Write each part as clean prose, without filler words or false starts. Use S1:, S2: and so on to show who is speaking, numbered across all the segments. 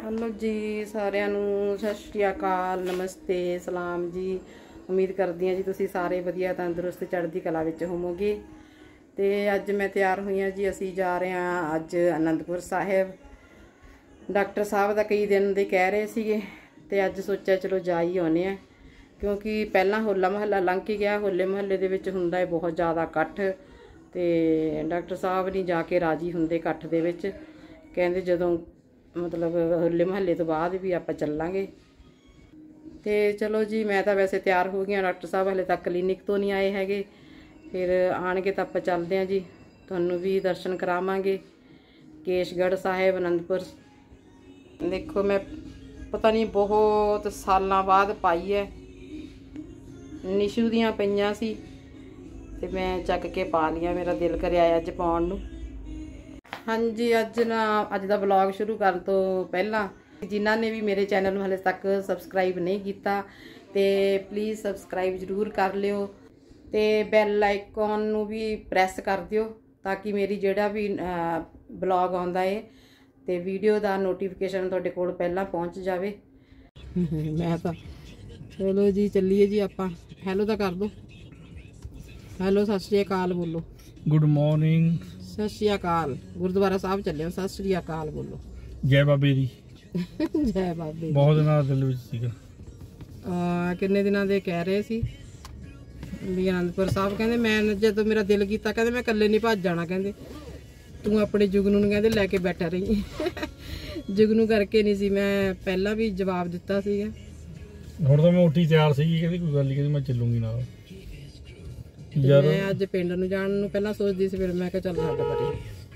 S1: Hello जी सारिਆਂ ਨੂੰ ਸਤਿ ਸ਼੍ਰੀ ਅਕਾਲ ਨਮਸਤੇ ਸਲਾਮ ਜੀ। ਉਮੀਦ ਕਰਦੀ ਹਾਂ ਜੀ ਤੁਸੀਂ ਸਾਰੇ ਵਧੀਆ ਤੰਦਰੁਸਤ ਚੜ੍ਹਦੀ ਕਲਾ ਵਿੱਚ ਹੋਵੋਗੇ। ਤੇ ਅੱਜ ਮੈਂ ਤਿਆਰ ਹੋਈ ਹਾਂ ਜੀ। ਅਸੀਂ ਜਾ ਰਹੇ ਹਾਂ ਅੱਜ ਅਨੰਦਪੁਰ ਸਾਹਿਬ। ਡਾਕਟਰ ਸਾਹਿਬ ਦਾ ਕਈ ਦਿਨ ਦੇ ਕਹਿ ਰਹੇ ਸੀਗੇ ਤੇ ਅੱਜ ਸੋਚਿਆ ਚਲੋ ਜਾ ਹੀ ਆਉਂਦੇ ਹਾਂ, ਕਿਉਂਕਿ ਪਹਿਲਾਂ ਹੋਲਾ ਮਹੱਲਾ ਲੰਘ ਕੇ ਗਿਆ। ਹੋਲੇ ਮਹੱਲੇ ਦੇ ਵਿੱਚ ਹੁੰਦਾ ਹੈ ਬਹੁਤ ਜ਼ਿਆਦਾ ਇਕੱਠ ਤੇ ਡਾਕਟਰ ਸਾਹਿਬ ਨਹੀਂ ਜਾ ਕੇ ਰਾਜੀ ਹੁੰਦੇ ਇਕੱਠ ਦੇ ਵਿੱਚ। ਕਹਿੰਦੇ ਜਦੋਂ मतलब होले महल्ले तो बाद भी आप चलांगे। तो चलो जी मैं तो वैसे तैयार हो गई। डॉक्टर साहब हले तक क्लीनिक तो नहीं आए हैगे, फिर आने तो आप चलते हैं जी, तुहानू भी दर्शन करावांगे केशगढ़ साहिब आनंदपुर। देखो मैं पता नहीं बहुत सालों बाद पाई है, निशू दियां पईयां सी ते मैं चक के पा लिया। मेरा दिल कर आया अज पाउण नूं। हाँ जी अज दा ब्लॉग शुरू करन तो पहला जिन्हां ने भी मेरे चैनल में हले तक सबसक्राइब नहीं किया तो प्लीज़ सबसक्राइब जरूर कर लियो ते बैल आइकॉन नू भी प्रैस कर दियो ताकि मेरी जिहड़ा भी ब्लॉग आउंदा है ते वीडियो दा नोटिफिकेशन तुहाडे कोल पहला पहुँच जाए। मैं तो चलो जी चलीए जी आपां। हैलो तो कर दो। हैलो सत श्री अकाल बोलो।
S2: Good morning.
S1: सत श्री अकाल। गुरुद्वारा साहब चले सत श्री अकाल बोलो।
S2: जय बाबे दी।
S1: जय बाबे।
S2: बहुत दिनों ਦਾ ਦਿਲ ਵਿੱਚ ਸੀਗਾ।
S1: ਕਿੰਨੇ ਦਿਨਾਂ ਦੇ ਕਹਿ ਰਹੇ ਸੀ ਵੀ ਅਨੰਦਪੁਰ ਸਾਹਿਬ। ਕਹਿੰਦੇ ਮੈਂ ਜਦੋਂ ਮੇਰਾ ਦਿਲ ਕੀਤਾ ਕਹਿੰਦੇ ਮੈਂ ਇਕੱਲੇ ਨਹੀਂ ਭੱਜ ਜਾਣਾ, ਕਹਿੰਦੇ ਤੂੰ ਆਪਣੇ ਜੁਗਨੂ ਨੂੰ ਕਹਿੰਦੇ ਲੈ ਕੇ ਬੈਠਾ ਰਹੀ। ਜੁਗਨੂ ਕਰਕੇ ਨਹੀਂ ਸੀ, ਮੈਂ ਪਹਿਲਾਂ ਵੀ ਜਵਾਬ ਦਿੱਤਾ ਸੀਗਾ।
S2: ਹੁਣ ਤਾਂ ਮੈਂ ਉੱਠੀ ਤਿਆਰ ਸੀਗੀ, ਕਹਿੰਦੀ ਕੋਈ ਗੱਲ ਨਹੀਂ, ਕਹਿੰਦੀ ਮੈਂ ਚੱਲੂਗੀ ਨਾਲ।
S1: मैं अज पिंड नूं जाण नूं पहलां सोचदी सी, फिर मैं कहा चल छड्ड परे।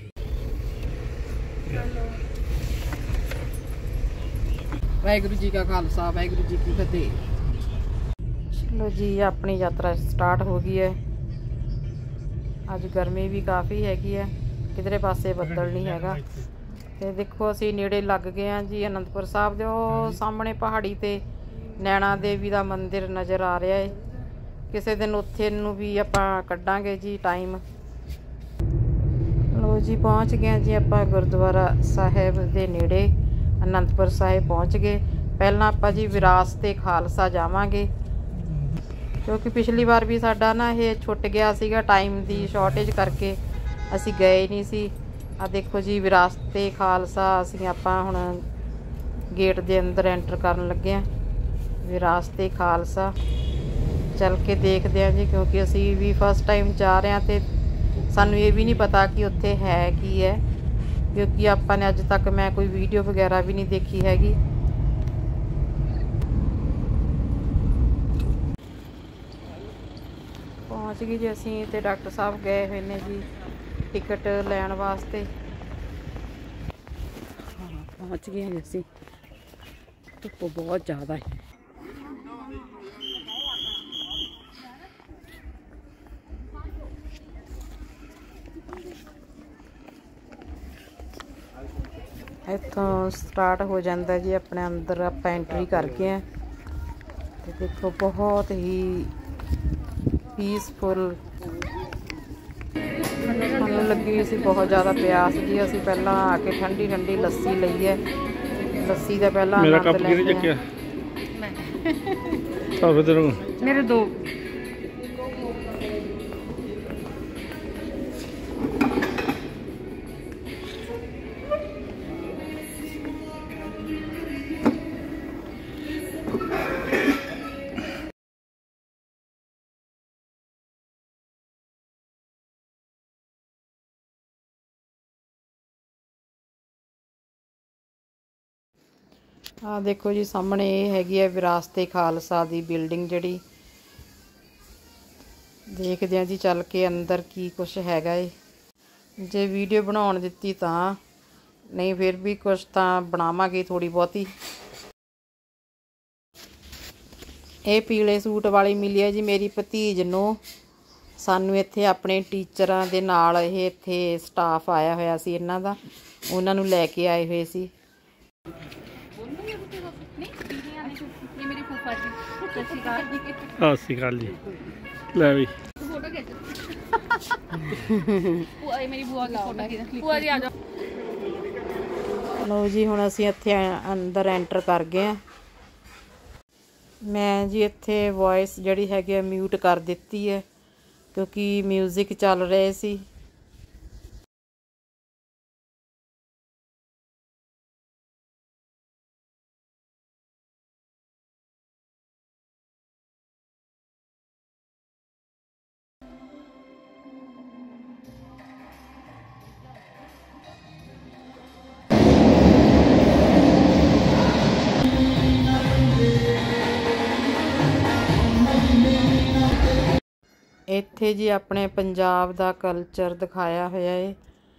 S1: वाहिगुरू जी का खालसा वाहिगुरू जी की फतेह। चलो जी अपनी यात्रा स्टार्ट हो गई है। अज गर्मी भी काफ़ी हैगी है, किधरे पासे बदल नहीं हैगा। ते देखो असीं नेड़े लग गए हैं जी आनंदपुर साहब दे। ओह सामने पहाड़ी ते नैना देवी का मंदिर नज़र आ रहा है। किसी दिन उत्थे नूं भी आपां कड्डांगे जी टाइम। लो जी पहुँच गए जी आपां गुरुद्वारा साहिब दे नेड़े आनंदपुर साहिब पहुँच गए। पहलां आपां जी विरासत ए खालसा जावांगे, क्योंकि पिछली बार भी साडा ना ये छुट गया सीगा टाइम दी शॉर्टेज करके असीं गए नहीं सी। आ देखो जी विरासत ए खालसा असीं आपां हुण गेट दे अंदर एंटर करन लगे हां। विरासत ए खालसा चल के देखते हैं जी, क्योंकि असी भी फस्ट टाइम जा रहे हैं तो सानू ये भी नहीं पता कि उत्थे है की है, क्योंकि आपां ने अज तक मैं कोई वीडियो वगैरह भी नहीं देखी हैगी। पहुँच गए जी असी ते डॉक्टर साहब गए हुए ने जी टिकट लैन वास्ते। हाँ पहुँच गए जी असी। धुप्प बहुत ज़्यादा है। इत्थों स्टार्ट हो जाता जी अपने अंदर आप एंट्री कर गए हैं। तो देखो बहुत ही पीसफुल सानू लगी सी बहुत ज़्यादा प्यास जी। असी पहला आके ठंडी ठंडी लस्सी लई है। लस्सी का पहला आनंद लैंदे मेरे दो। आ देखो जी सामने ये हैगी है विरासत ए खालसा दी बिल्डिंग जिहड़ी। देखते हैं जी चल के अंदर की कुछ हैगा है। जे वीडियो बनाउण दित्ती तां, नहीं फिर भी कुछ तां बनावांगे थोड़ी बहुती। ये पीले सूट वाली मिली है जी मेरी भतीज नूं। सानू इत्थे अपने टीचरां दे नाल ये इत्थे स्टाफ आया होया सी इन्हां दा, उन्हां नूं लैके आए हुए सी।
S2: ਸਤਿ ਸ਼੍ਰੀ ਅਕਾਲ ਜੀ। ਲੈ ਵੀ
S3: फोटो खींच। मेरी बुआ की फोटो खींच। बुआ जी आ जाओ।
S1: ਲਓ ਜੀ, ਹੁਣ ਅਸੀਂ ਇੱਥੇ ਅੰਦਰ ਐਂਟਰ ਕਰ ਗਏ ਹਾਂ। ਮੈਂ ਜੀ ਇੱਥੇ ਵੌਇਸ ਜਿਹੜੀ ਹੈਗੀ ਆ ਮਿਊਟ ਕਰ ਦਿੱਤੀ ਹੈ ਕਿਉਂਕਿ ਮਿਊਜ਼ਿਕ ਚੱਲ ਰਹੇ ਸੀ। ਇੱਥੇ ਜੀ ਆਪਣੇ ਪੰਜਾਬ ਦਾ ਕਲਚਰ ਦਿਖਾਇਆ ਹੋਇਆ ਹੈ।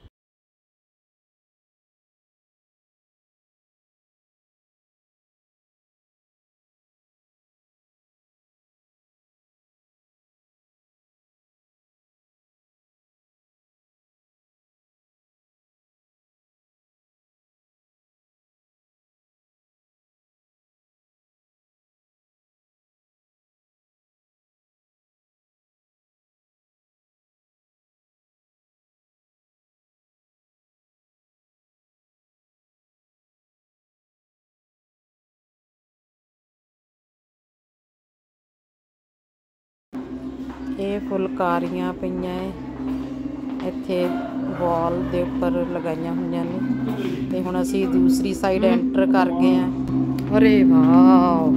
S1: ਇਹ ਫੁਲਕਾਰੀਆਂ ਪਈਆਂ ਏ ਇੱਥੇ ਵਾਲ ਦੇ ਉੱਪਰ ਲਗਾਈਆਂ ਹੋਈਆਂ ਨੇ ਤੇ ਹੁਣ ਅਸੀਂ ਦੂਸਰੀ ਸਾਈਡ ਐਂਟਰ ਕਰ ਗਏ ਹਾਂ। ਅਰੇ ਵਾਓ,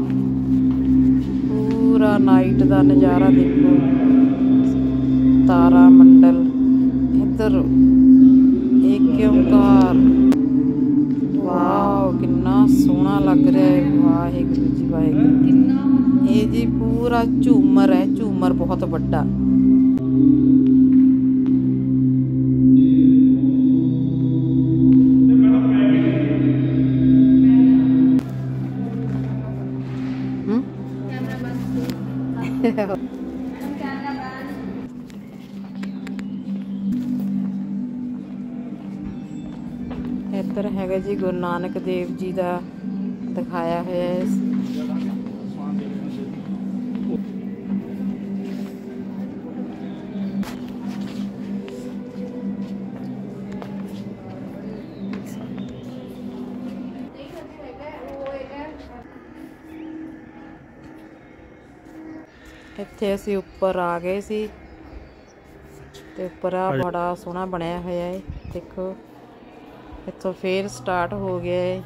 S1: ਪੂਰਾ ਨਾਈਟ ਦਾ ਨਜ਼ਾਰਾ ਦੇਖੋ, ਤਾਰਾ ਮੰਡਲ ਇੱਧਰ, ਏਕ ਓਂਕਾਰ, ਵਾਓ ਕਿੰਨਾ ਸੋਹਣਾ ਲੱਗ ਰਿਹਾ ਹੈ। ਵਾਹਿਗੁਰੂ ਜੀ ਵਾਹਿਗੁਰੂ। ਇਹ ਜੀ ਪੂਰਾ ਝੂਮਰ ਹੈ, ਝੂਮਰ ਬਹੁਤ ਵੱਡਾ। ਇੱਧਰ ਹੈਗਾ ਜੀ ਗੁਰੂ ਨਾਨਕ ਦੇਵ ਜੀ ਦਾ ਦਿਖਾਇਆ ਹੋਇਆ ਹੈ। ਇੱਥੇ ਅਸੀਂ ਉੱਪਰ ਆ ਗਏ ਸੀ ਤੇ ਉੱਪਰ ਆ ਬੜਾ ਸੋਹਣਾ ਬਣਿਆ ਹੋਇਆ ਹੈ। ਦੇਖੋ ਇੱਥੋਂ ਫੇਰ ਸਟਾਰਟ ਹੋ ਗਿਆ ਹੈ।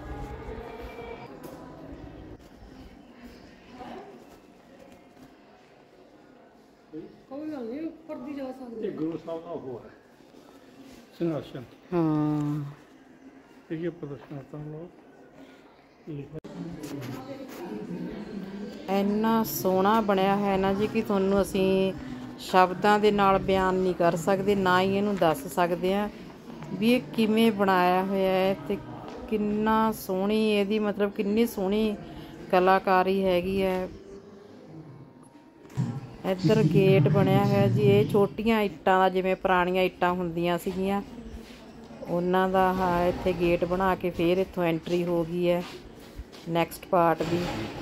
S2: ਕੋਈ ਗੱਲ ਨਹੀਂ, ਉੱਪਰ ਦੀ ਜਾ ਸਕਦੇ। ਗੁਰੂ ਸਾਹਿਬ ਦਾ ਉਹ ਹੈ ਸਿੰਘਾਸਨ।
S1: ਹਾਂ,
S2: ਇਹ ਪ੍ਰਦਰਸ਼ਨ ਤਾਂ ਲੋ
S1: ਇੰਨਾ ਸੋਹਣਾ ਬਣਿਆ ਹੈ ਨਾ ਜੀ ਕਿ ਤੁਹਾਨੂੰ ਅਸੀਂ ਸ਼ਬਦਾਂ ਦੇ ਨਾਲ ਬਿਆਨ ਨਹੀਂ ਕਰ ਸਕਦੇ, ਨਾ ਹੀ ਇਹਨੂੰ ਦੱਸ ਸਕਦੇ ਹਾਂ ਵੀ ਇਹ ਕਿਵੇਂ ਬਣਾਇਆ ਹੋਇਆ ਹੈ ਤੇ ਕਿੰਨਾ ਸੋਹਣੀ ਇਹਦੀ ਮਤਲਬ ਕਿੰਨੀ ਸੋਹਣੀ ਕਲਾਕਾਰੀ ਹੈਗੀ ਹੈ। ਇੱਧਰ ਗੇਟ ਬਣਿਆ ਹੋਇਆ ਜੀ, ਇਹ ਛੋਟੀਆਂ ਇੱਟਾਂ ਦਾ, ਜਿਵੇਂ ਪੁਰਾਣੀਆਂ ਇੱਟਾਂ ਹੁੰਦੀਆਂ ਸੀਗੀਆਂ ਉਹਨਾਂ ਦਾ ਇੱਥੇ ਗੇਟ ਬਣਾ ਕੇ ਫਿਰ ਇੱਥੋਂ ਐਂਟਰੀ ਹੋ ਗਈ ਹੈ ਨੈਕਸਟ ਪਾਰਟ ਦੀ।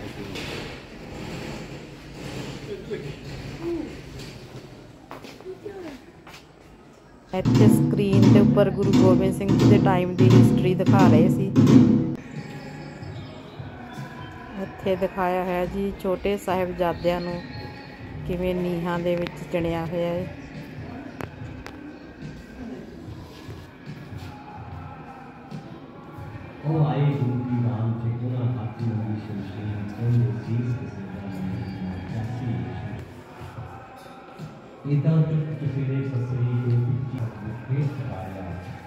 S1: ਇੱਥੇ ਸਕਰੀਨ ਦੇ ਉੱਪਰ ਗੁਰੂ ਗੋਬਿੰਦ ਸਿੰਘ ਜੀ ਦੇ ਟਾਈਮ ਦੀ ਹਿਸਟਰੀ ਦਿਖਾ ਰਹੇ ਸੀ। ਇੱਥੇ ਦਿਖਾਇਆ ਹੋਇਆ ਜੀ ਛੋਟੇ ਸਾਹਿਬਜ਼ਾਦਿਆਂ ਨੂੰ ਕਿਵੇਂ ਨੀਹਾਂ ਦੇ ਵਿੱਚ ਚਿਣਿਆ ਹੋਇਆ ਹੈ।
S3: ਉਹ ਆਏ ਗੁਰੂ ਕੀ ਨਾਮ ਤੇ ਉਹਨਾਂ ਹਾਥੀ ਦੀ ਸ਼ਮਸ਼ੀਰ ਉਹਦੇ ਸੀਸ ਕਿਸੇ ਦਾ ਨਹੀਂ ਇਦਾਂ ਤਸਵੀਰੇ ਸਸਰੀ ਦੇ ਫੇਸ ਕਰਾਇਆ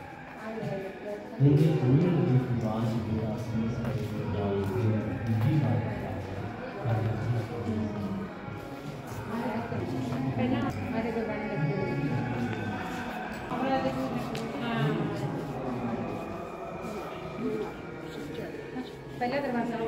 S3: ਉਹਦੇ ਕੋਈ ਵੀ ਬਾਤ ਜਿਹੜਾ ਸੀਸ ਕਰੇ ਜਾਏ ਜੀ ਬਾਤ ਪਹਿਲਾਂ ਸਾਡੇ ਕੋਲ ਬਣ ਲੱਗੇ हमरा देखो पहला दरवाजा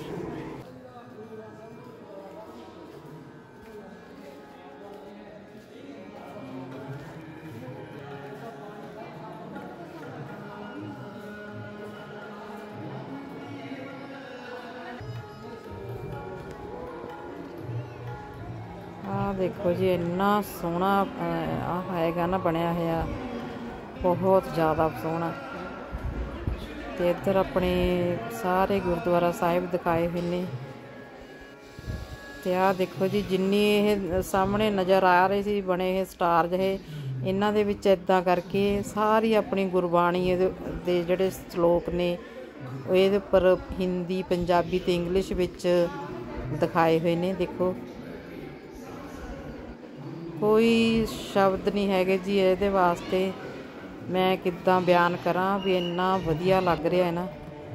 S1: देखो जी इन्ना सोहना हैगा ना बनया होया, बहुत ज़्यादा सोहना। ਤੇ ਇੱਧਰ ਆਪਣੇ ਸਾਰੇ ਗੁਰਦੁਆਰਾ ਸਾਹਿਬ ਦਿਖਾਏ ਹੋਏ ਨੇ। ਤੇ ਆਹ ਦੇਖੋ ਜੀ, ਜਿੰਨੀ ਇਹ ਸਾਹਮਣੇ ਨਜ਼ਰ ਆ ਰਹੇ ਸੀ ਬਣੇ ਇਹ ਸਟਾਰ ਜਿਹੇ, ਇਹਨਾਂ ਦੇ ਵਿੱਚ ਇੱਦਾਂ ਕਰਕੇ ਸਾਰੀ ਆਪਣੀ ਗੁਰਬਾਣੀ ਦੇ ਜਿਹੜੇ ਸ਼ਲੋਕ ਨੇ ਉਹ ਇਹਦੇ ਉੱਪਰ ਹਿੰਦੀ, ਪੰਜਾਬੀ ਤੇ ਇੰਗਲਿਸ਼ ਵਿੱਚ ਦਿਖਾਏ ਹੋਏ ਨੇ। ਦੇਖੋ ਕੋਈ ਸ਼ਬਦ ਨਹੀਂ ਹੈਗੇ ਜੀ ਇਹਦੇ ਵਾਸਤੇ, ਮੈਂ ਕਿੱਦਾਂ ਬਿਆਨ ਕਰਾਂ ਵੀ ਇੰਨਾ ਵਧੀਆ ਲੱਗ ਰਿਹਾ ਹੈ ਨਾ।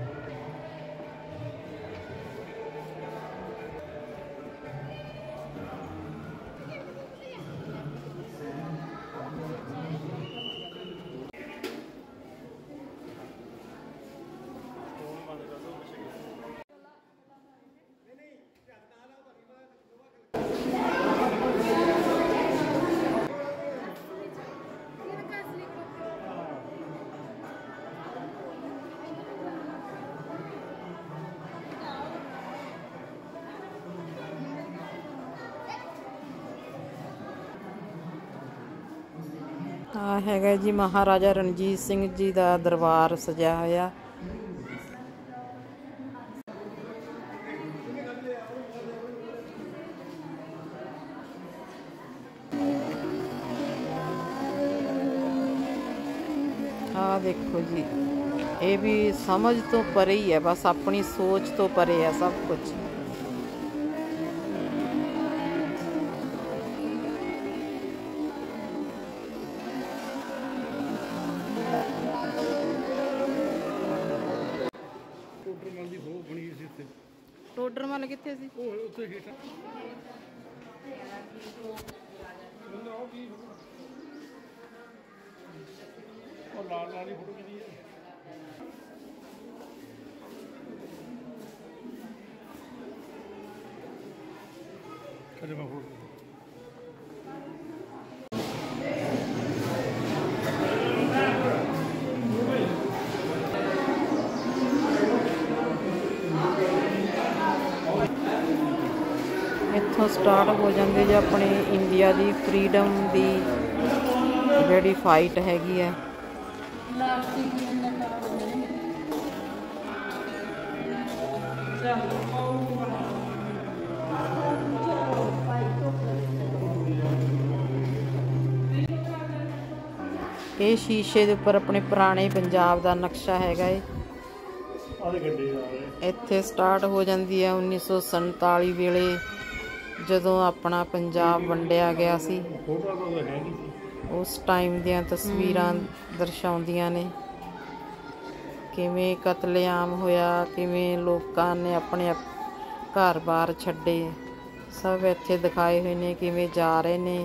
S1: ਆ ਹੈਗਾ ਜੀ ਮਹਾਰਾਜਾ ਰਣਜੀਤ ਸਿੰਘ ਜੀ ਦਾ ਦਰਬਾਰ ਸਜਿਆ ਹੋਇਆ। ਆ ਦੇਖੋ ਜੀ, ਇਹ ਵੀ ਸਮਝ ਤੋਂ ਪਰੇ ਹੀ ਹੈ, ਬਸ ਆਪਣੀ ਸੋਚ ਤੋਂ ਪਰੇ ਹੈ ਸਭ ਕੁਝ। ਟੋਡਰ ਮੱਲ ਕਿੱਥੇ ਸੀ?
S2: ਉੱਥੇ ਹੇਠਾਂ ਉਹ ਲਾਲ ਲਾਲ ਦੀ ਫੋਟੋ ਕਿਹਦੀ ਹੈ? ਕਦੇ ਮੈਂ ਫੋਟੋ
S1: ਇੱਥੋਂ ਸਟਾਰਟ ਹੋ ਜਾਂਦੇ ਜੇ ਆਪਣੇ ਇੰਡੀਆ ਦੀ ਫਰੀडम ਦੀ ਜਿਹੜੀ ਫਾਈਟ ਹੈਗੀ ਹੈ। ਇਹ ਸ਼ੀਸ਼ੇ ਦੇ ਉੱਪਰ ਆਪਣੇ ਪੁਰਾਣੇ ਪੰਜਾਬ ਦਾ ਨਕਸ਼ਾ ਹੈਗਾ ਏ। ਇੱਥੇ ਸਟਾਰਟ ਹੋ ਜਾਂਦੀ ਹੈ 1947 ਵੇਲੇ, ਜਦੋਂ ਆਪਣਾ ਪੰਜਾਬ ਵੰਡਿਆ ਗਿਆ ਸੀ। ਉਸ ਟਾਈਮ ਦੀਆਂ ਤਸਵੀਰਾਂ ਦਰਸਾਉਂਦੀਆਂ ਨੇ ਕਿਵੇਂ ਕਤਲੇਆਮ ਹੋਇਆ, ਕਿਵੇਂ ਲੋਕਾਂ ਨੇ ਆਪਣੇ ਘਰ-ਬਾਰ ਛੱਡੇ, ਸਭ ਇੱਥੇ ਦਿਖਾਏ ਹੋਏ ਨੇ, ਕਿਵੇਂ ਜਾ ਰਹੇ ਨੇ।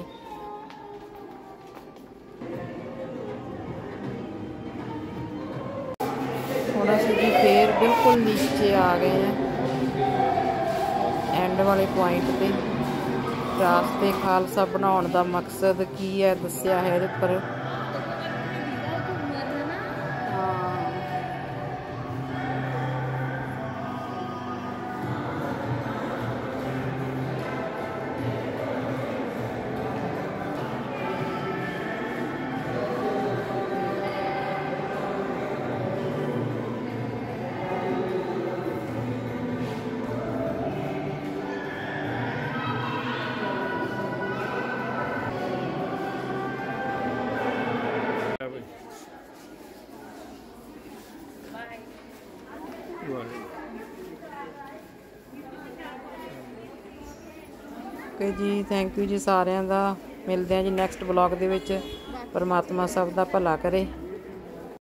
S1: ਹੁਣ ਅਸੀਂ ਜੀ ਫੇਰ ਬਿਲਕੁਲ ਨੀਚੇ ਆ ਗਏ ਹਾਂ ਐਂਡ ਵਾਲੇ ਪੁਆਇੰਟ ਤੇ। ਰਾਸਤੇ ਖਾਲਸਾ ਬਣਾਉਣ ਦਾ ਮਕਸਦ ਕੀ ਹੈ ਦੱਸਿਆ ਹੈ ਇਹਦੇ ਉੱਪਰ। ਓਕੇ ਜੀ, ਥੈਂਕ ਯੂ ਜੀ ਸਾਰਿਆਂ ਦਾ। ਮਿਲਦੇ ਹਾਂ ਜੀ ਨੈਕਸਟ ਵਲੌਗ ਦੇ ਵਿੱਚ। ਪਰਮਾਤਮਾ ਸਭ ਦਾ ਭਲਾ ਕਰੇ।